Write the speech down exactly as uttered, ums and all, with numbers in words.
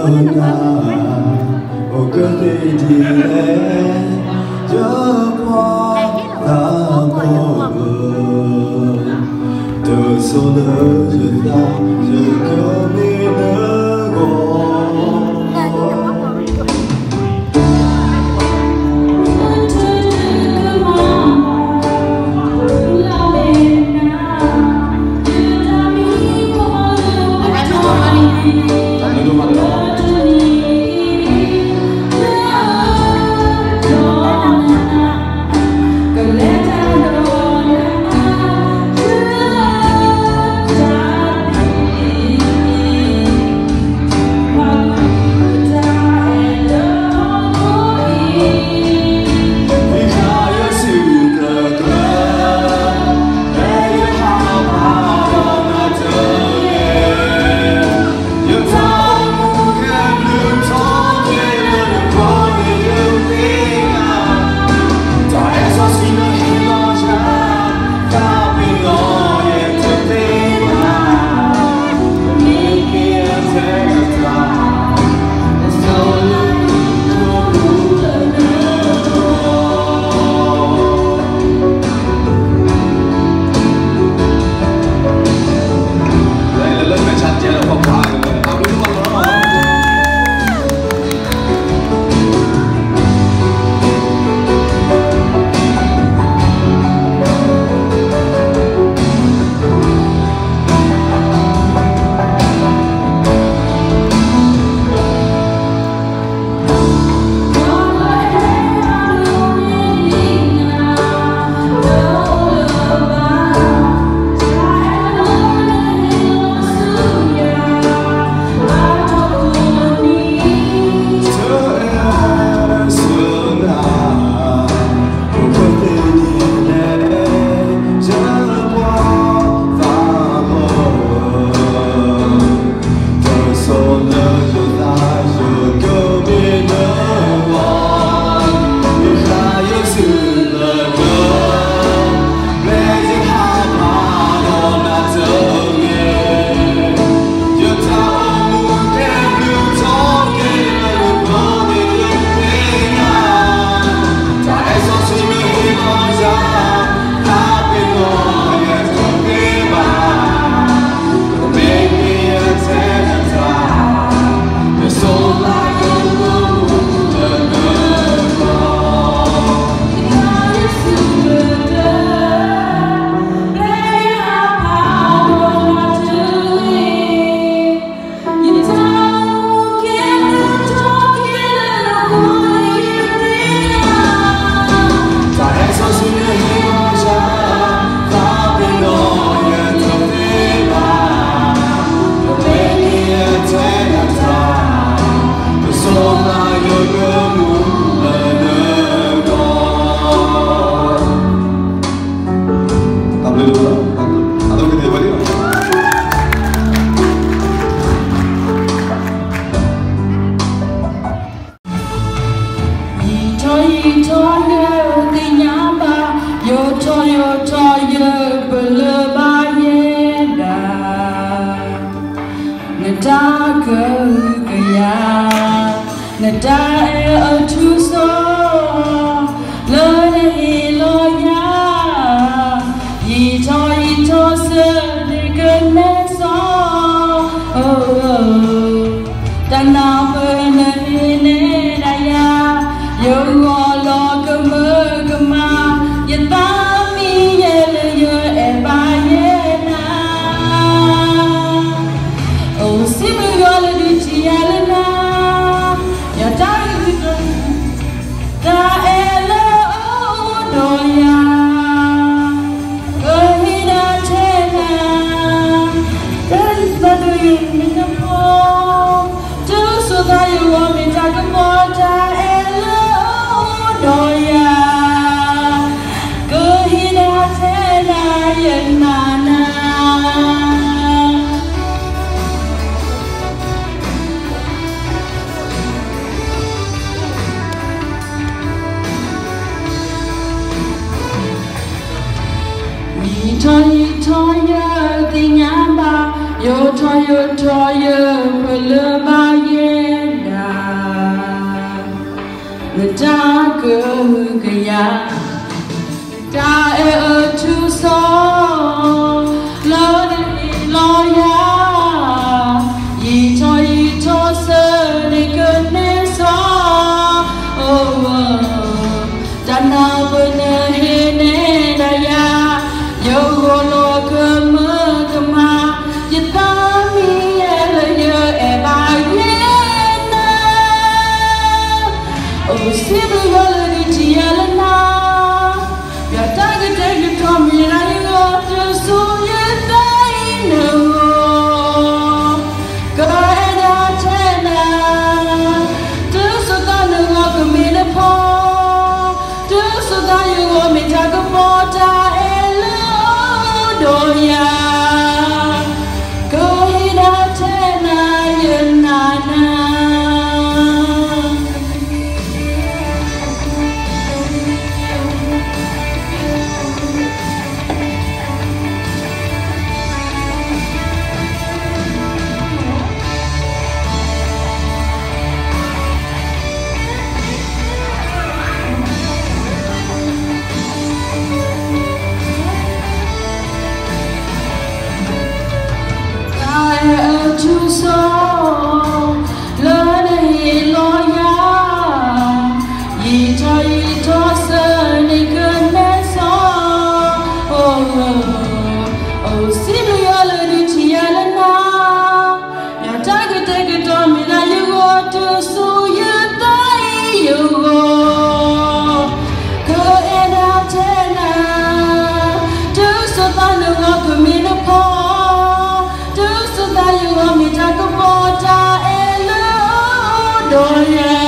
na o cơ thể đi lên cho qua ta có từ số lỡ giờ ta giờ có đi nữa gọi Toy toy the nyamba yo toy toy pulba ye ta cứ cái ya ta ở chu so lo đi lo ya y cho y cho sơ đi cơn nè so oh ta nào bên hè nè đã ya yo lo cơ mơ cơ mà y ta mi là nhớ e ba ye na oh si bu yo le đi chi ya la na ya ta cái cái cái thom mi na y go to su ye dai no ka e da che na tu so ta no go ko mi na po tu so ta you go mi ta ko po ta e lo do ya ko hi da che na ye na na chu so lỡ đây lo ya y cho y cho sơ này cơn nét gió oh oh xin lỗi lời đi chỉ là na ya ta cái tay cái đó mình là yêu go to su yêu tay yêu go cơ em đã thế na tu so ta nó go của mình nó po you want me to go to Elo, do ya?